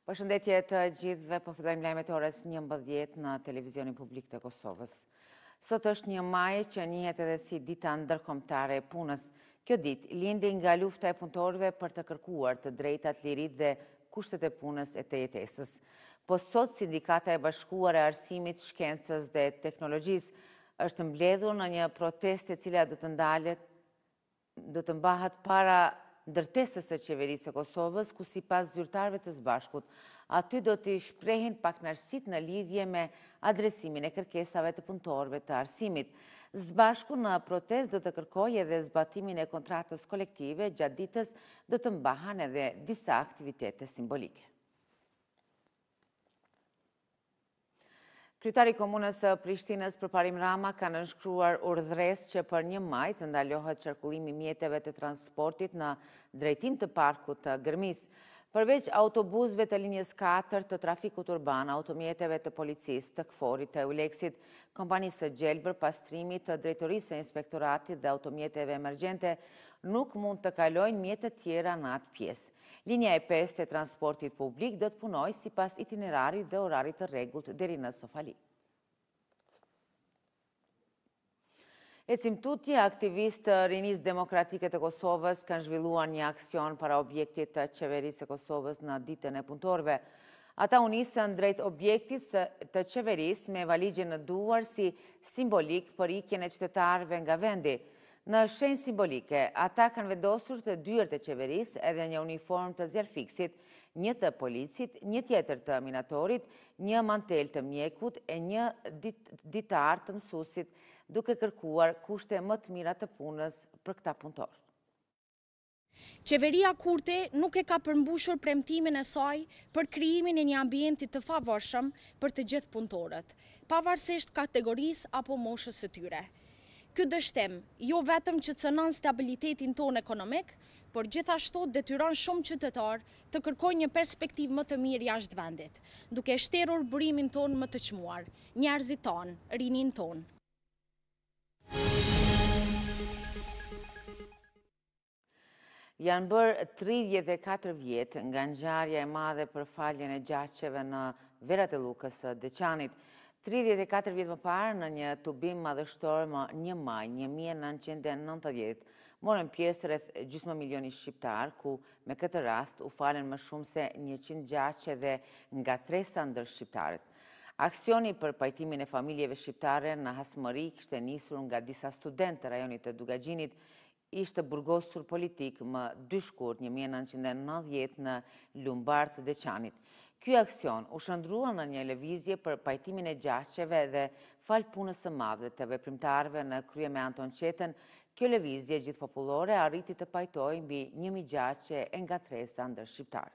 Përshëndetje të gjithëve, po fillojmë lajmet e orës 11 në televizionin publik të Kosovës. Sot është 1 maj që njihet edhe si dita ndërkombëtare e punës. Kjo ditë lindi nga lufta e punëtorëve për të kërkuar të drejtat, liritë dhe kushtet e punës e të jetesës. Po sot Sindikata e Bashkuar e Arsimit, Shkencës dhe Teknologjisë është mbledhur në një protestë e cila do të mbahet para ndërtesës së qeverisë së Kosovës, ku sipas zyrtarëve të Së Bashkut, aty do të shprehin pakënaqësitë në lidhje me adresimin e kërkesave të punëtorëve të arsimit. Së Bashku në protestë do të kërkojë edhe zbatimin e kontratës kolektive. Gjatë ditës do të mbahen edhe disa aktivitete simbolike. Kryetari i Komunës së Prishtinës Përparim Rama ka nënshkruar urdhres që për 1 maj të ndalohet qarkullimi i mjeteve të transportit në drejtim të parkut të Gërmis. Përveç autobusëve të linjës 4 të trafikut urban, automjeteve të policisë, të KFOR-it, të EULEX-it, kompanisë së gjelbër, pastrimit, të drejtorisë së inspektoratit dhe automjeteve emergjente nuk mund të kalojnë mjete tjera në atë pjesë. Linja e 5 e transportit publik do të punojë sipas itinerarit dhe orarit të rregullt deri në Sofali. Ecim Tuti, aktivist të Rinisë Demokratike të Kosovës, kanë zhvilluar një aksion para objektit të qeverisë së Kosovës në ditën e punëtorëve. Ata u nisën drejt objektit të qeverisë me valigjen në duar si simbolik për ikjen e qytetarëve nga vendi. Në shenjë simbolike, ata kanë vendosur të dyert e qeverisë edhe një uniform të zjarfiksit, një të policit, një tjetër të minatorit, një mantel të mjekut e një ditar të mësuesit, duke kërkuar kushte më të mira të punës për këta punëtorë. Qeveria Kurti nuk e ka përmbushur premtimin e saj për krijimin e një ambienti të favorshëm për të gjithë punëtorët, pavarësisht kategorisë apo moshës së tyre. Ky dështim jo vetëm që cënon stabilitetin tonë ekonomik, por gjithashtu detyron shumë qytetar të kërkojnë një perspektivë më të mirë jashtë vendit, duke shtërur burimin tonë më të çmuar, njerëzit tonë, rinin tonë. Janë bërë 34 vjetë nga ngjarja e madhe për faljen e gjaqeve në verat e Lukës së Deçanit. 34 vjetë më parë, në një tubim madhështor më 1 maj 1990, morën pjesë rreth gjysmë milioni shqiptar, ku me këtë rast u falen më shumë se 100 gjaqe dhe ngatresa ndër shqiptarët. Aksioni për pajtimin e familjeve shqiptare në Hasmëri kishte nisur nga disa studentë të rajonit të Dugaxhinit, ishte burgosur politik më 2 shkurt 1990 në Lumbar të Deçanit. Ky aksion u shndrua në një lëvizje për pajtimin e gjaqeve dhe fal punës së madhe të veprimtarëve në krye me Anton Qetën. Kjo lëvizje gjithpopullore arriti të pajtojë mbi 1000 gjaqe e ngatresa ndër shqiptarët.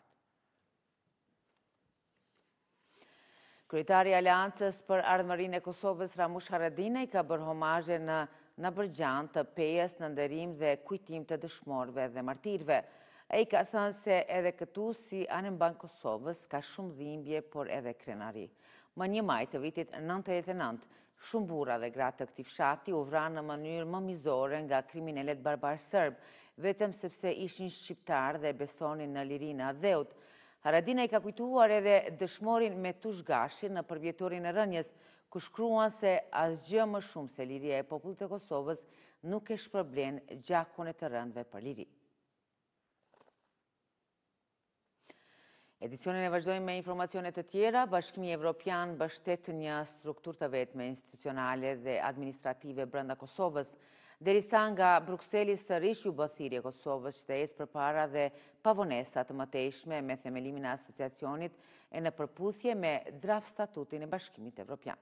Kryetari i Aleancës për Ardhmërinë e Kosovës Ramush Haradinaj ka bërë homazhe në Bërgjan të Pejës në nderim dhe kujtim të dëshmorëve dhe martirëve. Ai ka thënë se edhe këtu si Anëmban Kosovës ka shumë dhimbje, por edhe krenari. Më 1 maj të vitit 99, shumë burra dhe gra të këtij fshati u vranë në mënyrë më mizore nga kriminalet barbar serb, vetëm sepse ishin shqiptar dhe besonin në lirinë e dheut. Haradinaj ka kujtuar edhe dëshmorin Metush Gashin në përvjetorin e rënjes, ku shkruan se asgjë më shumë se liria e popullit të Kosovës nuk e shpërblen gjakun e të rënëve për liri. Edicionin e vazhdojmë me informacione të tjera. Bashkimi Evropian mbështet një strukturë të vetme institucionale dhe administrative brenda Kosovës, derisa nga Brukseli sërish u bë thirrje Kosovës që të ecë përpara dhe pavonesa të mëtejshme me themelimin e asociacionit e në përputhje me draft statutin e Bashkimit Evropian.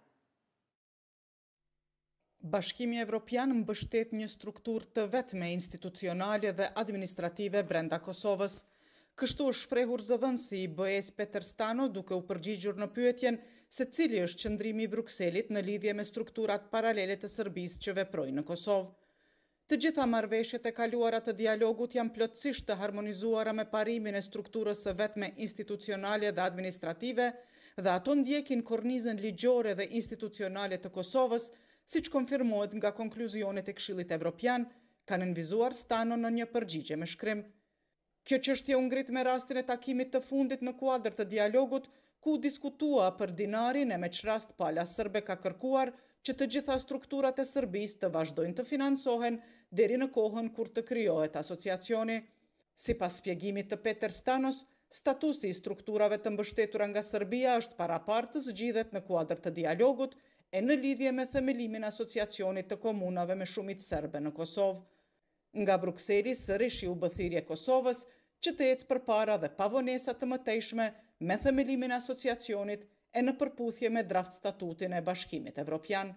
Bashkimi Evropian mbështet një strukturë të vetme institucionale dhe administrative brenda Kosovës. Kështu është shprehur zëdhënësi i BE-s Peter Stano, duke u përgjigjur në pyetjen se cili është qëndrimi i Brukselit në lidhje me strukturat paralele të Serbisë që veprojnë në Kosovë. Të gjitha marrëveshjet e kaluara të dialogut janë plotësisht të harmonizuara me parimin e strukturës së vetme institucionale dhe administrative, dhe ato ndjekin kornizën ligjore dhe institucionale të Kosovës, siç konfirmohet nga konkluzionet e Këshillit Evropian, ka nënvizuar Stano në një përgjigje me shkrim. Kjo çështje u ngrit me rastin e takimit të fundit në kuadër të dialogut, ku diskutua për dinarin e me çrast pala sërbe ka kërkuar që të gjitha strukturat e Serbisë të vazhdojnë të financohen deri në kohën kur të krijohet asociacioni. Sipas shpjegimit të Peter Stanos, statusi i strukturave të mbështetura nga Serbia është parapartë të zgjidhet në kuadër të dialogut e në lidhje me themelimin e asociacionit të komunave me shumicë serbe në Kosovë. Nga Brukseli sërish u bë thirrje Kosovës që të ecë përpara dhe pa vonesa të mëtejshme me themelimin e asociacionit e në përputhje me draft statutin e Bashkimit Evropian.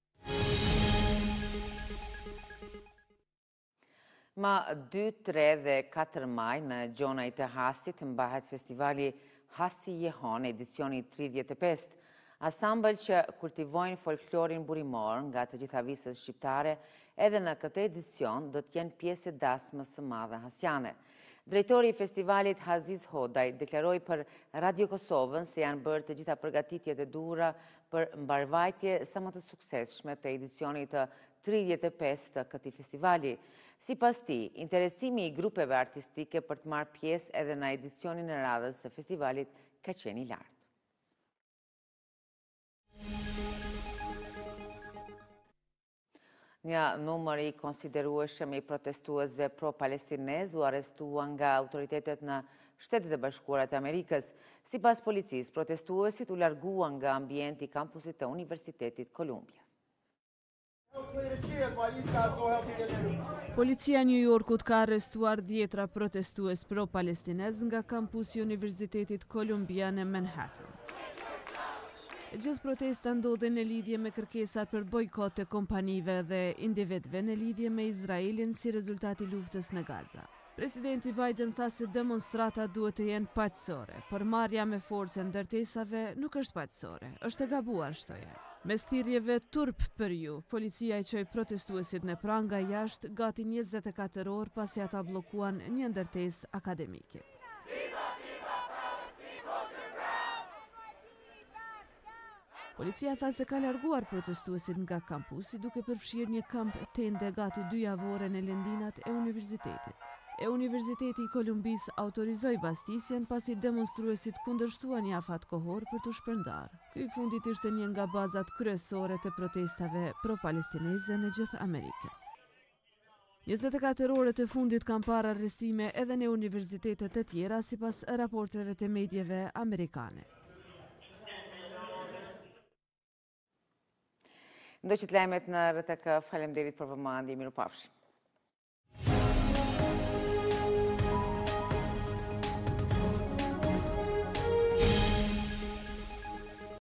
Ma 2, 3 dhe 4 maj në Gjonaj të Hasit mbahet festivali Hasi Jehon, edicioni 35. Asambël që kultivojnë folklorin burimor nga të gjitha visët shqiptare, edhe në këtë edicion do t'jenë pjesë e dasmës së madhe hasjane. Drejtori i festivalit Aziz Hodaj deklaroi për Radio Kosovën se janë bërë të gjitha përgatitjet e duhura për mbarvajtje sa më të suksesshme të edicionit të 35 të këtij festivali. Sipas tij, interesimi i grupeve artistike për të marrë pjesë edhe në edicionin e radhës së festivalit ka qenë i lartë. Një numër i konsiderueshëm i protestuesve pro-palestinez u arrestua nga autoritetet në Shtetet e Bashkuara të Amerikës. Sipas policisë, protestuesit u larguan nga ambienti i kampusit të Universitetit Columbia. Policia New Yorkut ka arrestuar 10 protestues pro-palestinez nga kampusi i Universitetit Columbia në Manhattan. Gjithë protesta ndodhen në lidhje me kërkesa për bojkot të kompanive dhe individëve në lidhje me Izraelin si rezultat i luftës në Gaza. Presidenti Biden tha se demonstratat duhet të jenë paqësore, por marrja me forcë ndërtesave nuk është paqësore, është e gabuar, shtoje. Mes thirrjeve turp për ju, policia i çoi protestuesit në pranë nga jashtë gati 24 orë pasi ata bllokuan një ndërtesë akademike. Policia tha se ka larguar protestuesit nga kampusi duke përfshirë një kamp tende gati 2 javore në lëndinat e universitetit. Universiteti i Kolumbis autorizoi bastisjen pasi demonstruesit kundërshtuan një afat kohor për të shpërndarë. Ky i fundit ishte një nga bazat kryesore të protestave pro-palestineze në gjithë Amerikën. 24 orët e fundit kanë parë arrestime edhe në universitetet të tjera sipas raporteve të mediave amerikane. Ndo që të lajmet në RTK, faleminderit për vëmendje, mirupafshim.